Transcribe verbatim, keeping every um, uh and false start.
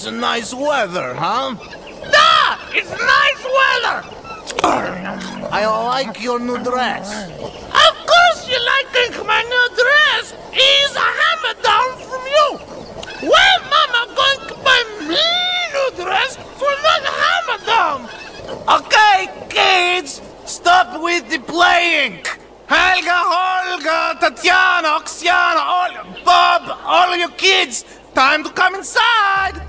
a nice weather, huh? Да, it's nice weather. I like your new dress. Of course you liking my new dress. It's a hammer down from you. When Mama going to buy me new dress for not hammer down? Okay, kids, stop with the playing. Helga, Olga, Tatiana, Oksana, all, Bob, all you kids, time to come inside.